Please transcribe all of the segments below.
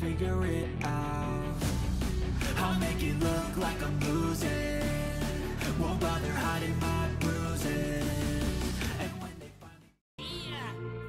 figure it out. I'll make it look like I'm losing. Won't bother hiding my bruises. And when they finally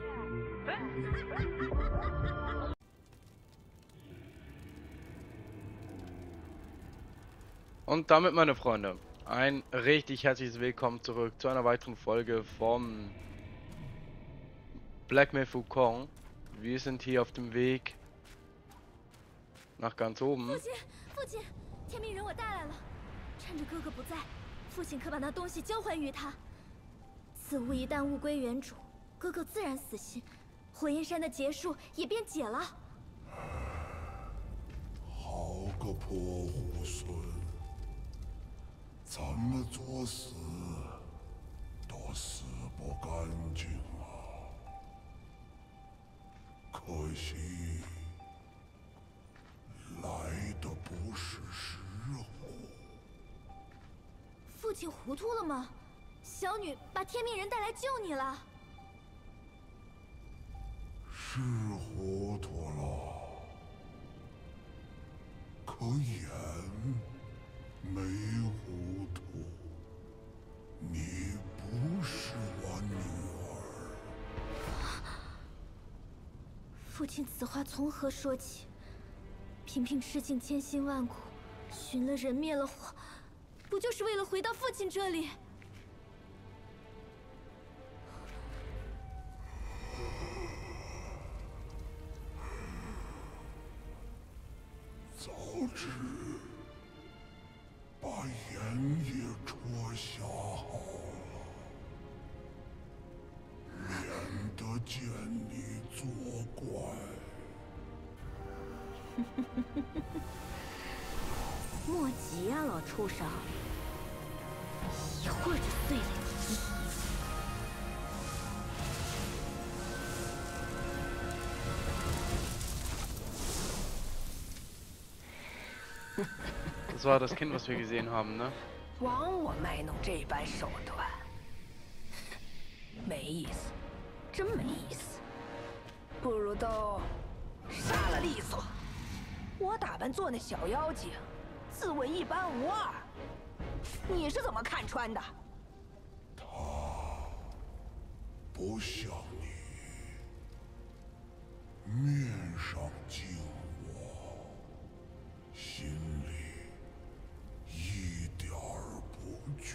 Und damit, meine Freunde, ein richtig herzliches Willkommen zurück zu einer weiteren Folge vom Black Myth Wukong. Wir sind hier auf dem Weg nach ganz oben. 父亲，天命人我带来了。趁着哥哥不在，父亲可把那东西交还于他。此物一旦物归原主，哥哥自然死心，火焰山的结束也便解了。 好个破猢狲！怎么作死都死不干净啊！可惜来的不是时候。 父亲糊涂了吗？小女把天命人带来救你了。 是糊涂了，可眼没糊涂。你不是我女儿。 父亲此话从何说起？频频吃尽千辛万苦，寻了人灭了火，不就是为了回到父亲这里？ 早知把眼也戳瞎好了，免得见你作怪。 莫急呀，老畜生，一会儿就碎了你。 Das war das Kind, was wir gesehen haben, ne? 枉我卖弄这般手段，没意思，真没意思。不如都杀了利索。我打扮做那小妖精，自问一般无二，你是怎么看穿的？ 他不像你，面上敬我，心里一点儿不惧。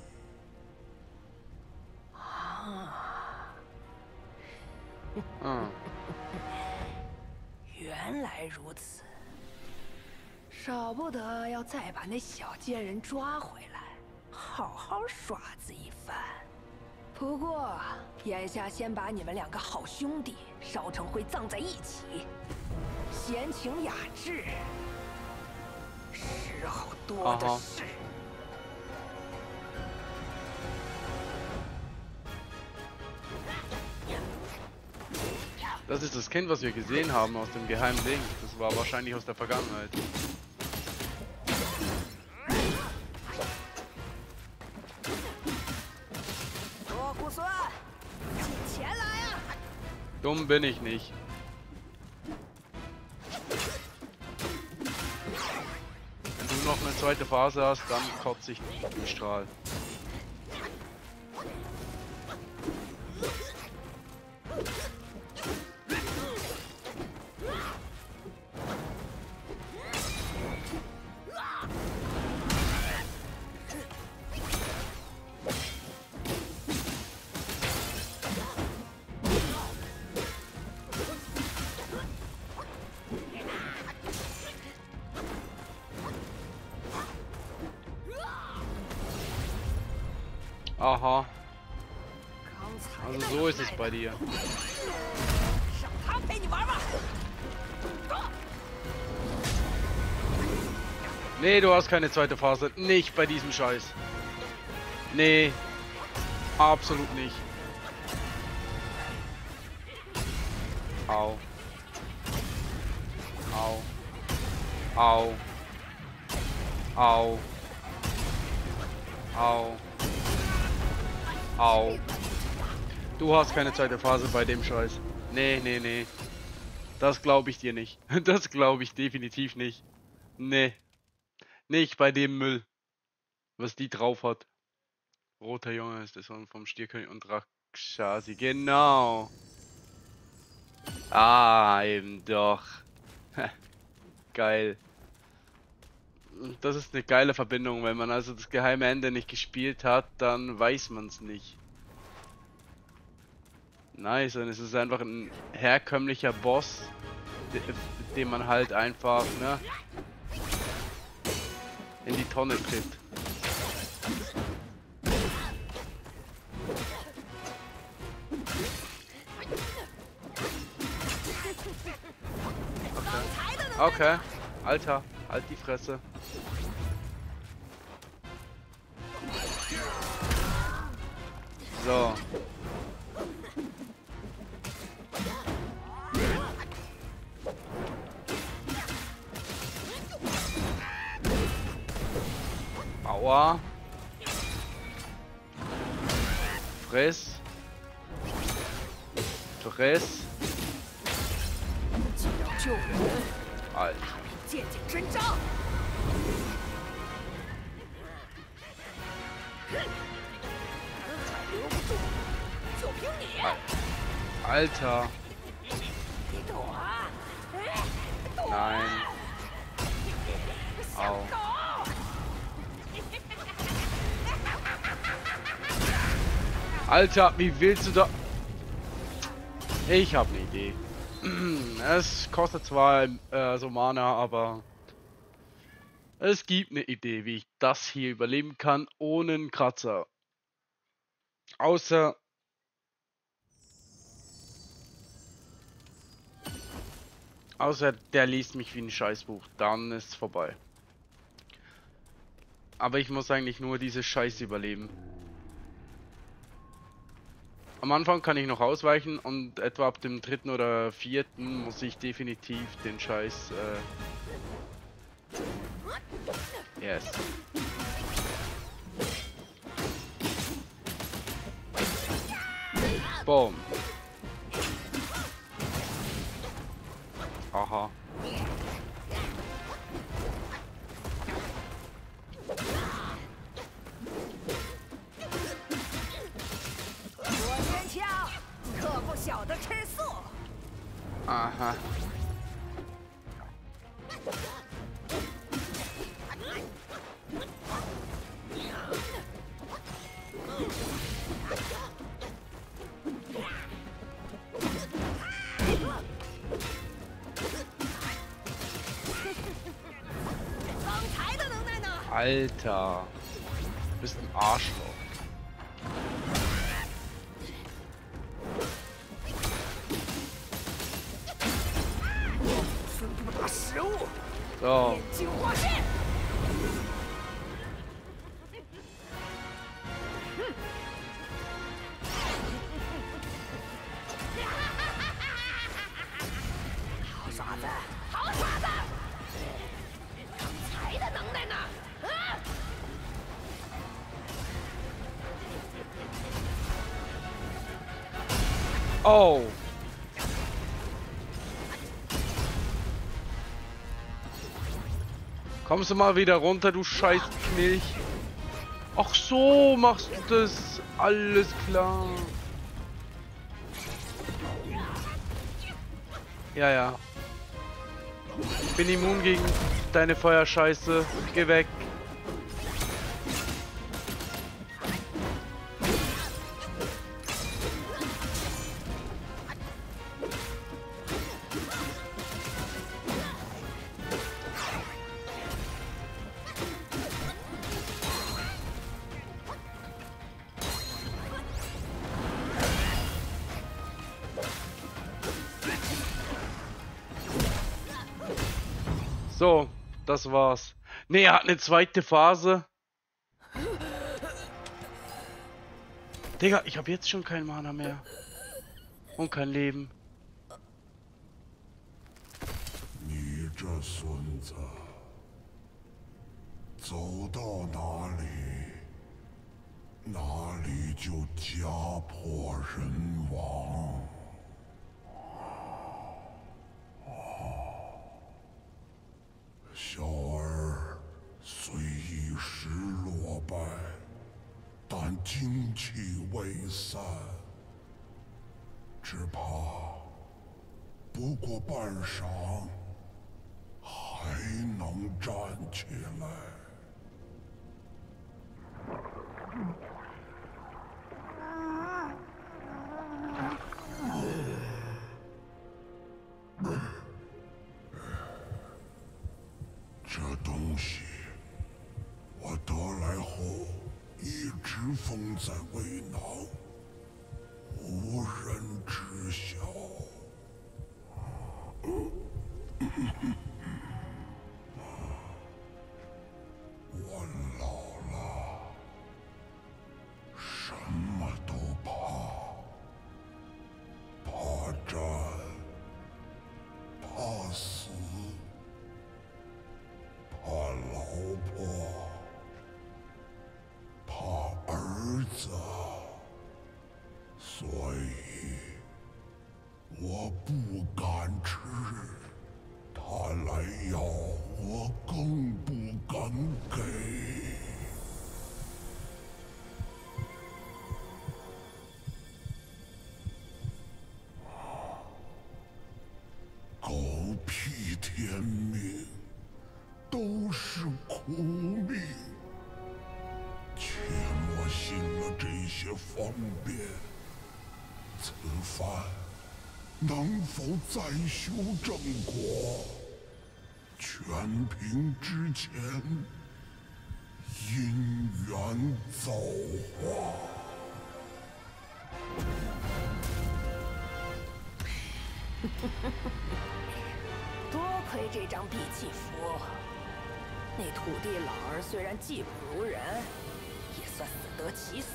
啊， 嗯， 原来如此。少不得要再把那小贱人抓回来，好好耍子一番。不过，眼下先把你们两个好兄弟烧成灰葬在一起，闲情雅致，时候多的是。 Das ist das Kind, was wir gesehen haben aus dem geheimen Ding. Das war wahrscheinlich aus der Vergangenheit. Dumm bin ich nicht. Wenn du noch eine zweite Phase hast, dann kotze ich den Strahl. Aha. Also so ist es bei dir. Nee, du hast keine zweite Phase. Nicht bei diesem Scheiß. Nee. Absolut nicht. Au. Au. Au. Au. Au. Au. Du hast keine zweite Phase bei dem Scheiß. Nee, nee, nee. Das glaube ich dir nicht. Das glaube ich definitiv nicht. Nee. Nicht bei dem Müll, was die drauf hat. Roter Junge ist der Sohn vom Stierkönig und Rakshasi. Genau. Ah, eben doch. Geil. Das ist eine geile Verbindung. Wenn man also das geheime Ende nicht gespielt hat, dann weiß man es nicht. Nice, und es ist einfach ein herkömmlicher Boss, den man halt einfach, ne, in die Tonne tritt. Okay, Alter, halt die Fresse. So. Aua. Friss. Friss. 既要救人， Alter. 借景真章。留不住，就凭你！ Alter. 你躲啊！ Nein. Au. Alter, wie willst du da... Ich habe eine Idee. Es kostet zwar so Mana, aber es gibt eine Idee, wie ich das hier überleben kann, ohne einen Kratzer. Außer... der liest mich wie ein Scheißbuch, dann ist es vorbei. Aber ich muss eigentlich nur diese Scheiße überleben. Am Anfang kann ich noch ausweichen und etwa ab dem 3. oder 4. muss ich definitiv den Scheiß, yes. Boom. Aha. Aha. Alter, du bist ein Arschloch. So. Oh. Kommst du mal wieder runter, du scheiß Knilch. Ach so, machst du das. Alles klar. Ja, ja. Ich bin immun gegen deine Feuerscheiße. Geh weg. So, das war's. Ne, er hat eine zweite Phase. Digga, ich habe jetzt schon kein Mana mehr. Und kein Leben. 你这孙子，走到哪里，哪里就家破人亡。 精气未散，只怕不过半晌，还能站起来。这东西我得来后一直封在胃囊，无人知晓。我老了，什么都怕，怕战，怕死，怕老婆，怕儿子，所以我不敢吃。他来要，我更不敢给。狗屁天命，都是苦命。且莫信了这些方便，此番能否再修正果？全凭之前因缘造化。 多亏这张闭气符，那土地老儿虽然技不如人，也算死得其所。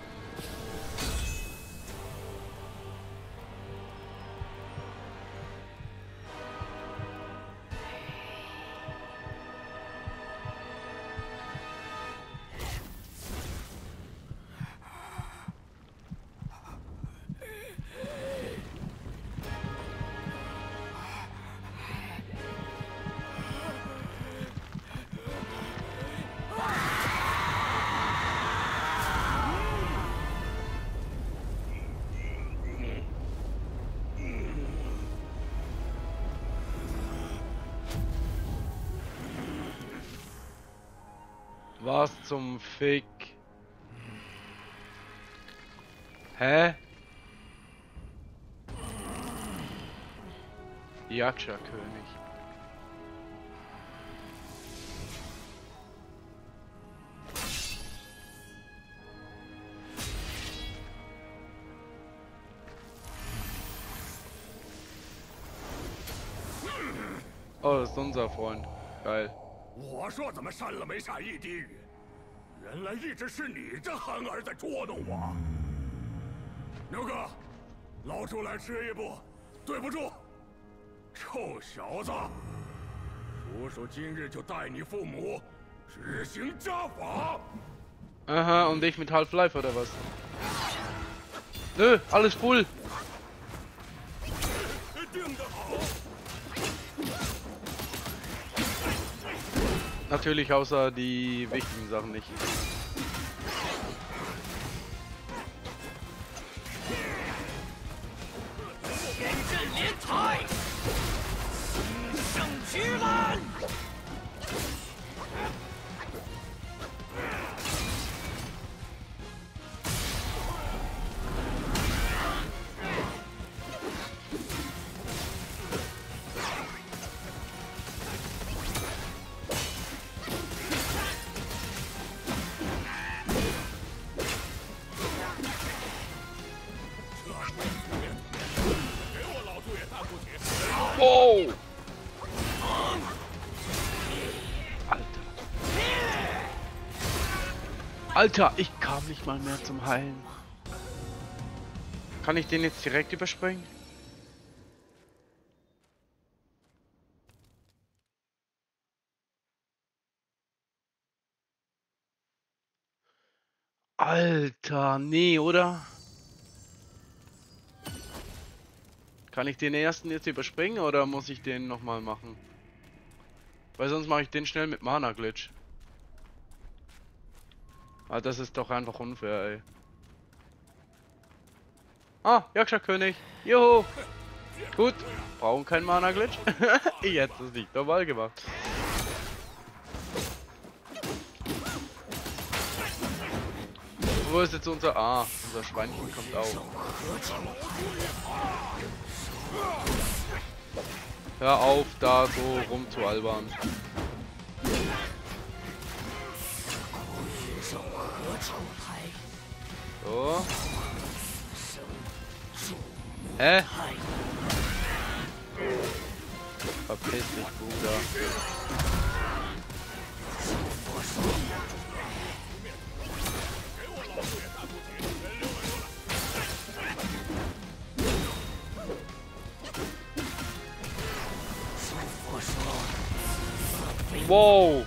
Was zum Fick? Hä? Yaksha-König. Oh, das ist unser Freund. Geil. 我说怎么删了没善意低语，原来一直是你这憨儿在捉弄我。牛哥，老朱来迟一步，对不住。臭小子，叔叔今日就带你父母执行家法。 Aha, und ich mit Half-Life oder was? Nö, alles cool. 定得好。 Natürlich außer die wichtigen Sachen nicht. Oh! Alter, ich kam nicht mal mehr zum Heilen. Kann ich den jetzt direkt überspringen? Alter, nee, oder? Kann ich den ersten jetzt überspringen oder muss ich den nochmal machen? Weil sonst mache ich den schnell mit Mana-Glitch. Ah, das ist doch einfach unfair, ey. Ah, Yaksha-König. Juhu. Gut. Brauchen keinen Mana-Glitch. Jetzt ist nicht normal gemacht. Wo ist jetzt unser... Ah, unser Schweinchen kommt auch. Hör auf, da so rumzualbern. So. Hä? Verpiss dich, Bruder. Wow!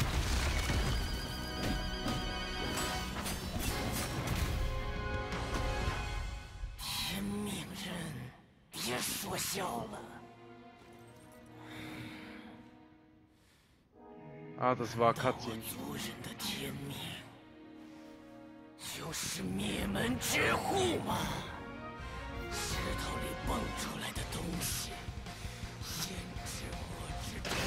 Ah, das war Cutscene. 就是灭门之户吗？石头里蹦出来的东西，限制我之中。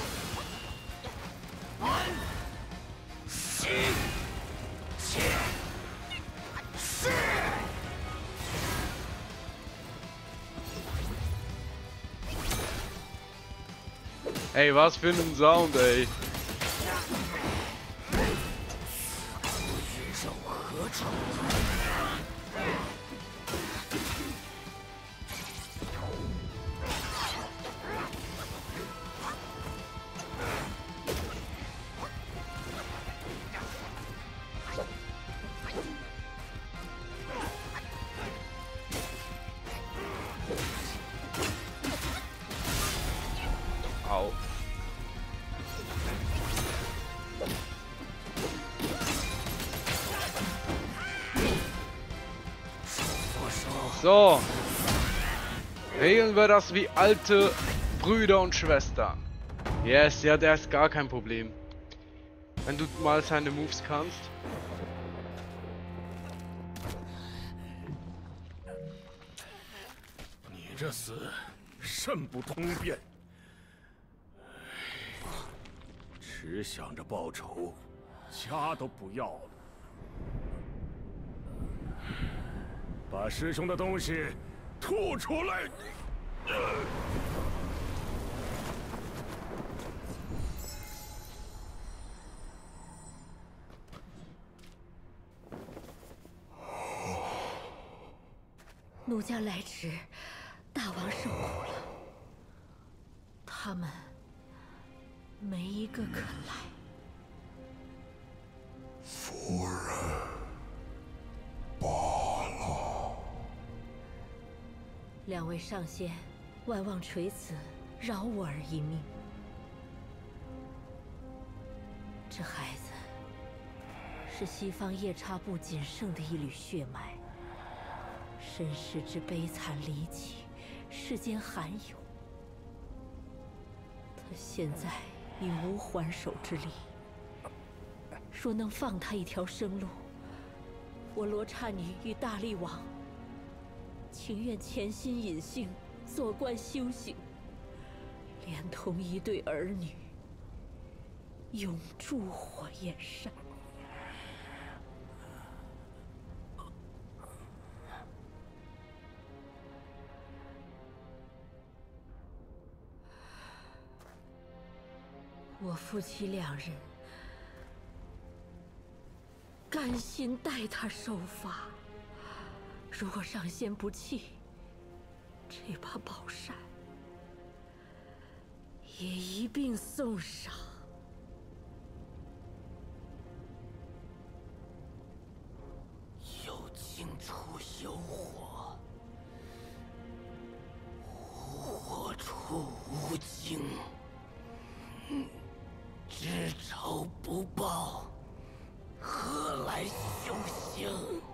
安，心，切，是。 Ey, was für ein Sound, ey. Au. So. Regeln wir das wie alte Brüder und Schwestern. Yes, ja, der ist gar kein Problem. Wenn du mal seine Moves kannst. 你这厮甚不通变，只想着报仇，家都不要了。把师兄的东西吐出来！ 奴家来迟，大王受苦了。他们没一个肯来。 夫人，罢了。 两位上仙，万望垂死，饶我儿一命。这孩子是西方夜叉部仅剩的一缕血脉。 身世之悲惨离奇，世间罕有。他现在已无还手之力。若能放他一条生路，我罗刹女与大力王情愿潜心隐性，做官修行，连同一对儿女，永驻火焰山。 我夫妻两人甘心代他受罚。如果上仙不弃，这把宝扇也一并送上。 有情处有火，无火处无情。知仇不报，何来修行？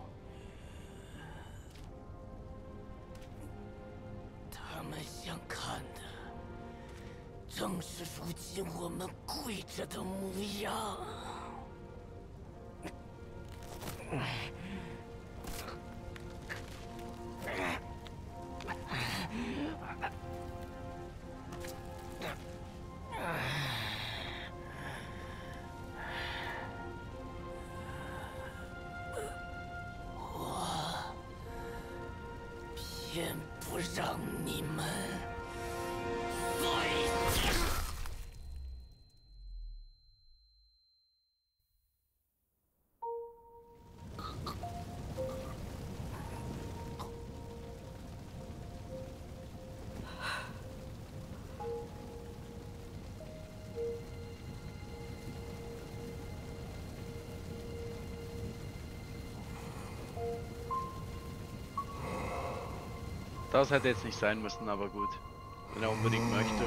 他们想看的，正是如今我们跪着的模样。 偏不让你们再见。 Das hätte jetzt nicht sein müssen, aber gut. Wenn er unbedingt möchte.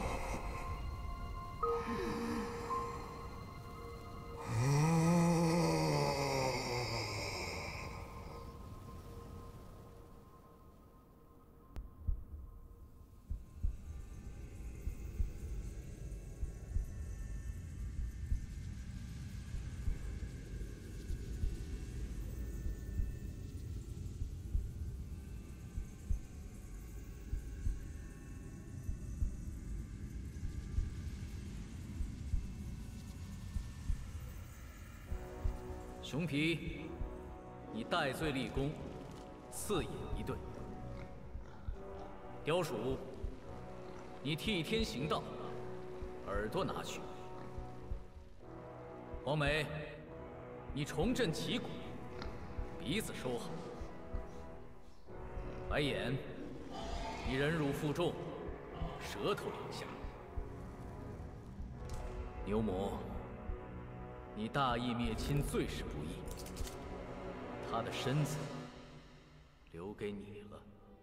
熊皮，你戴罪立功，赐饮一对。雕鼠，你替天行道，耳朵拿去。黄梅，你重振旗鼓，鼻子收好。白眼，你忍辱负重，舌头留下。牛魔。 你大义灭亲，最是不义。他的身子留给你了。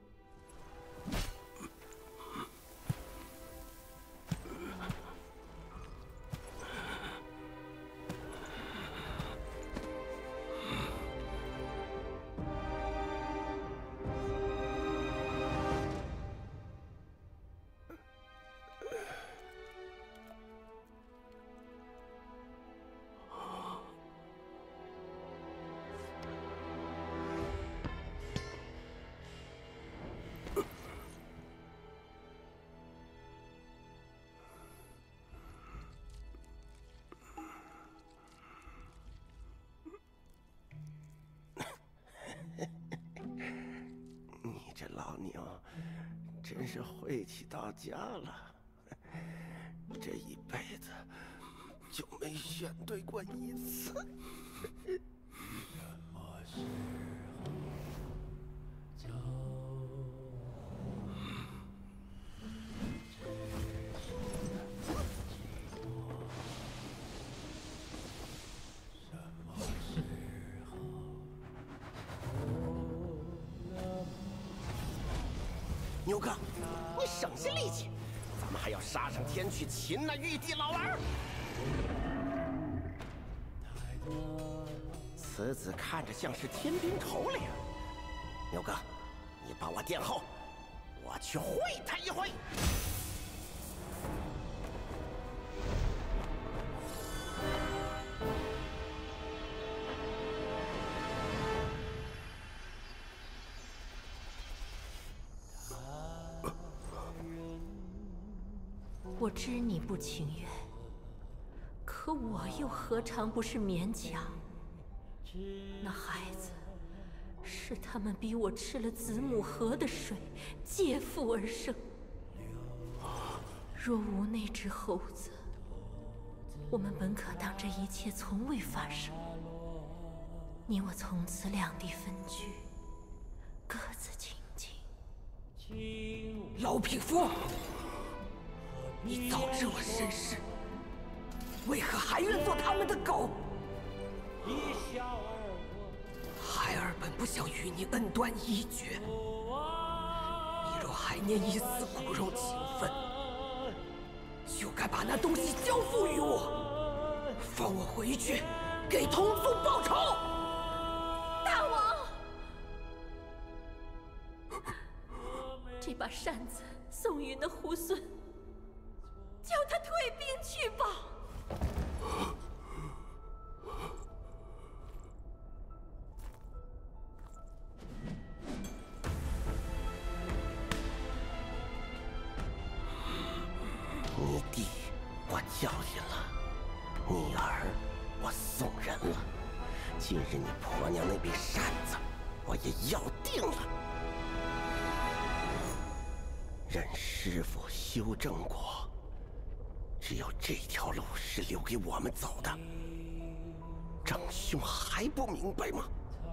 这老牛真是晦气到家了，这一辈子就没选对过一次。牛哥，你省些力气，咱们还要杀上天去擒那玉帝老儿。此子看着像是天兵头领，牛哥，你帮我殿后，我去会他一回。 我知你不情愿，可我又何尝不是勉强？那孩子，是他们逼我吃了子母河的水，借腹而生。若无那只猴子，我们本可当这一切从未发生。你我从此两地分居，各自清静。 老匹夫！ 你早知我身世，为何还愿做他们的狗？孩儿本不想与你恩断义绝，你若还念一丝骨肉情分，就该把那东西交付于我，放我回去给同族报仇。 大王，这把扇子送与那猢狲。 叫他退兵去吧。 地狱，我教训了你儿，我送人了。今日你婆娘那柄扇子，我也要定了。任师傅修正过，只有这条路是留给我们走的。长兄还不明白吗？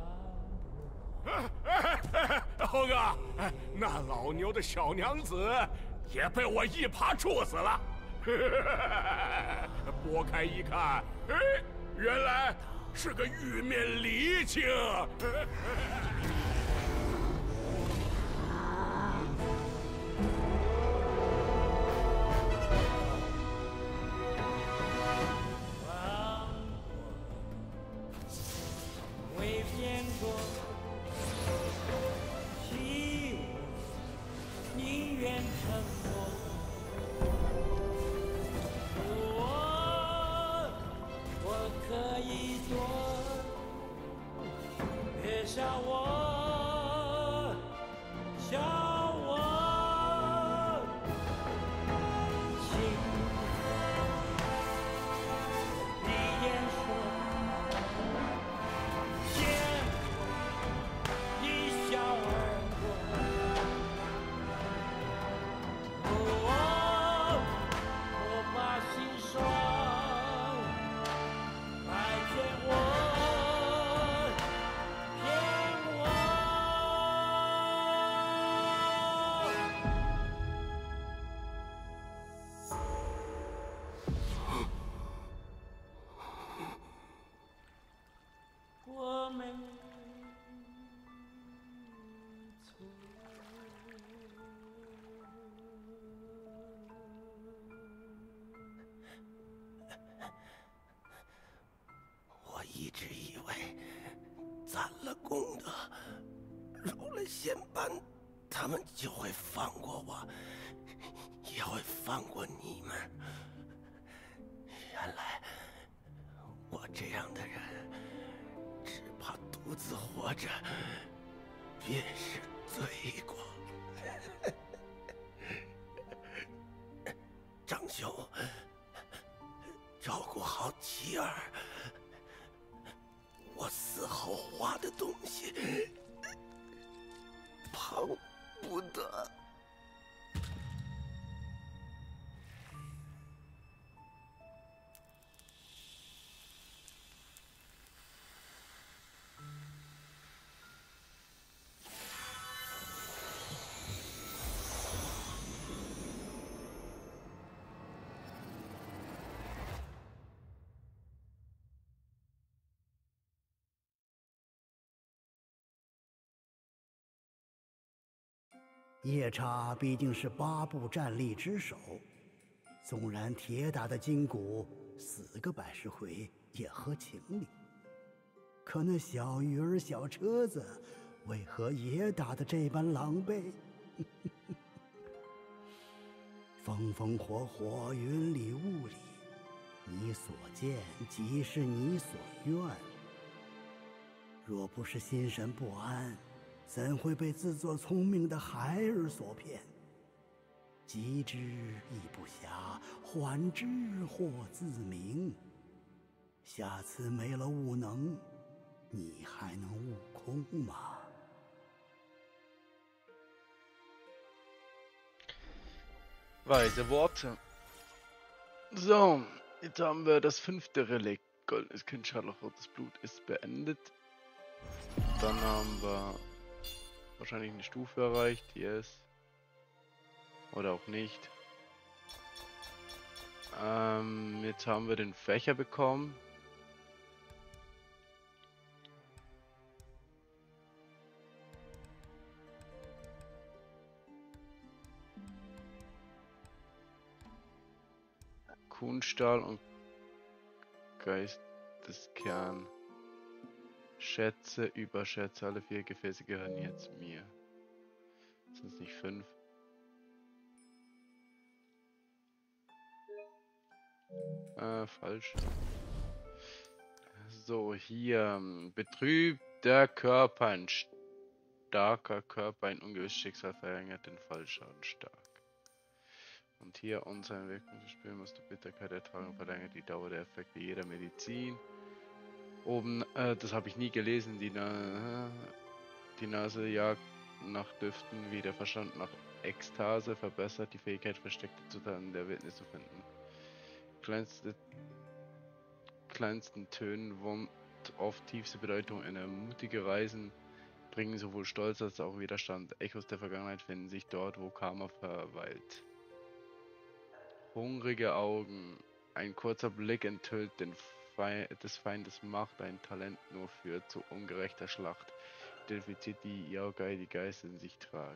猴哥，那老牛的小娘子也被我一耙处死了。拨开一看，哎，原来是个玉面离青。 一直以为攒了功德，入了仙班，他们就会放过我，也会放过你们。原来我这样的人，只怕独自活着便是罪过。长兄，照顾好妻儿。我死后画的东西，碰不得。 夜叉毕竟是8部战力之首，纵然铁打的筋骨死个百十回也合情理。可那小鱼儿、小车子，为何也打得这般狼狈？风风火火，云里雾里，你所见即是你所愿。若不是心神不安，怎会被自作聪明的孩儿所骗？急之亦不暇，缓之或自明。下次没了悟能，你还能悟空吗 ？Weise Worte. So, jetzt haben wir das 5. Relikt. Goldenes Kind, scharlachrotes Blut ist beendet. Dann haben wir wahrscheinlich eine Stufe erreicht, yes. Oder auch nicht. Jetzt haben wir den Fächer bekommen. Kunststahl und Geisteskern. Schätze, Überschätze, alle 4 Gefäße gehören jetzt mir. Sind es nicht 5? Falsch. So, hier. Betrübter Körper, ein starker Körper, ein ungewisses Schicksal verringert den Fallschaden stark. Und hier unseren Wirkung zu spüren, musst du Bitterkeit ertragen, verlängert die Dauer der Effekte jeder Medizin. Oben, das habe ich nie gelesen, die Nase jagt nach Düften, wie der Verstand nach Ekstase, verbessert die Fähigkeit, versteckte Zutaten der Wildnis zu finden. Kleinsten Tönen wohnt oft tiefste Bedeutung inne. Mutige Reisen bringen sowohl Stolz als auch Widerstand. Echos der Vergangenheit finden sich dort, wo Karma verweilt. Hungrige Augen. Ein kurzer Blick enthüllt des Feindes Macht. Ein Talent nur führt zu ungerechter Schlacht. Identifiziert die Yaogai, die Geister in sich tragen.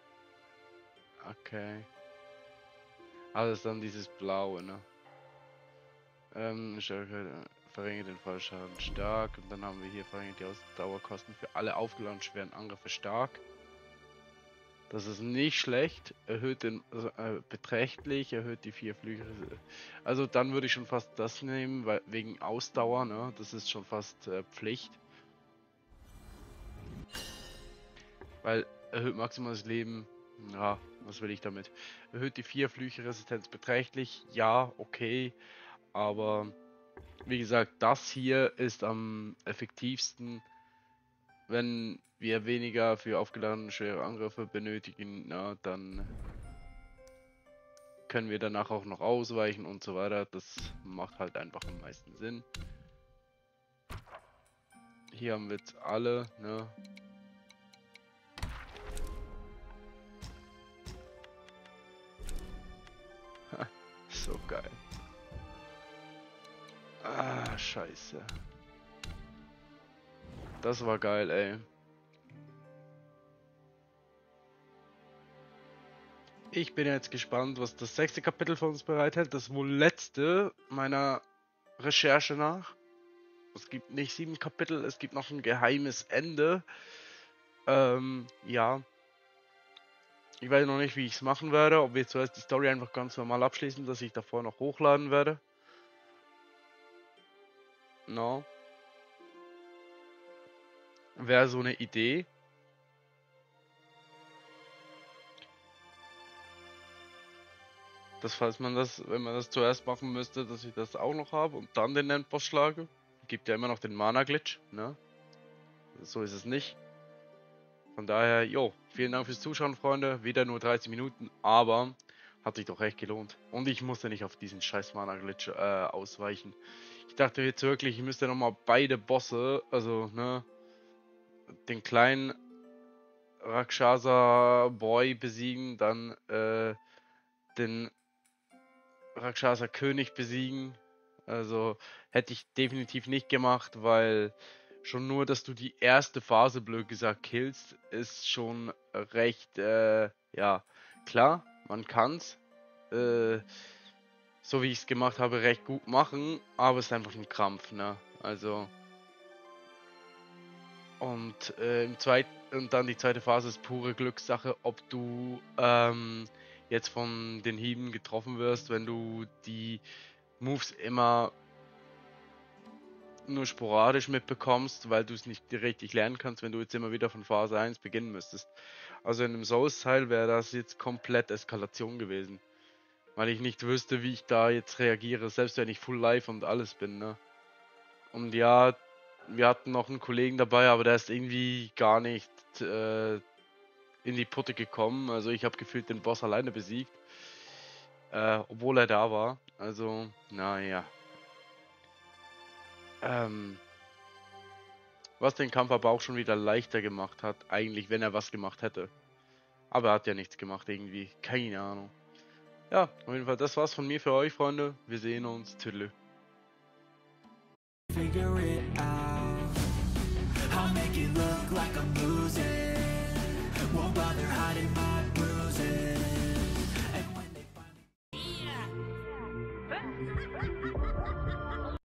Okay. Also ist dann dieses Blaue, ne? Verringert den Fallschaden stark. Und dann haben wir hier verringert die Ausdauerkosten für alle aufgeladenen schweren Angriffe stark. Das ist nicht schlecht. Erhöht den beträchtlich, erhöht die 4 Flügel. Also dann würde ich schon fast das nehmen, weil wegen Ausdauer, ne? Das ist schon fast Pflicht. Weil erhöht maximales Leben. Ja, was will ich damit? Erhöht die 4 Flügelresistenz beträchtlich. Ja, okay. Aber wie gesagt, das hier ist am effektivsten, wenn wir weniger für aufgeladene schwere Angriffe benötigen, na, dann können wir danach auch noch ausweichen und so weiter. Das macht halt einfach am meisten Sinn. Hier haben wir jetzt alle, ne? So geil. Ah, scheiße. Das war geil, ey. Ich bin jetzt gespannt, was das 6. Kapitel für uns bereithält. Das wohl letzte meiner Recherche nach. Es gibt nicht 7 Kapitel, es gibt noch ein geheimes Ende. Ja. Ich weiß noch nicht, wie ich es machen werde. Ob wir zuerst die Story einfach ganz normal abschließen, dass ich davor noch hochladen werde. No. Wäre so eine Idee. Dass falls man das, wenn man das zuerst machen müsste, dass ich das auch noch habe und dann den Endboss schlage. Gibt ja immer noch den Mana-Glitch, ne? So ist es nicht. Von daher, jo, vielen Dank fürs Zuschauen, Freunde. Wieder nur 30 Minuten, aber hat sich doch echt gelohnt. Und ich musste nicht auf diesen scheiß Mana-Glitch ausweichen. Ich dachte jetzt wirklich, ich müsste nochmal beide Bosse, also, ne, den kleinen Rakshasa-Boy besiegen, dann, den Rakshasa-König besiegen. Also, hätte ich definitiv nicht gemacht, weil schon nur, dass du die erste Phase, blöd gesagt, killst, ist schon recht, ja, klar, man kann's, so wie ich es gemacht habe, recht gut machen, aber es ist einfach ein Krampf, ne, also, und und dann die zweite Phase ist pure Glückssache, ob du, jetzt von den Hieben getroffen wirst, wenn du die Moves immer nur sporadisch mitbekommst, weil du es nicht richtig lernen kannst, wenn du jetzt immer wieder von Phase 1 beginnen müsstest. Also in einem Souls-Teil wäre das jetzt komplett Eskalation gewesen. Weil ich nicht wüsste, wie ich da jetzt reagiere, selbst wenn ich Full Life und alles bin, ne? Und ja, wir hatten noch einen Kollegen dabei, aber der ist irgendwie gar nicht in die Putte gekommen. Also ich habe gefühlt den Boss alleine besiegt. Obwohl er da war. Also, naja. Was den Kampf aber auch schon wieder leichter gemacht hat, eigentlich, wenn er was gemacht hätte. Aber er hat ja nichts gemacht irgendwie, keine Ahnung. Ja, auf jeden Fall, das war's von mir für euch, Freunde. Wir sehen uns. Tüdelü. Figure it out. I'll make it look like I'm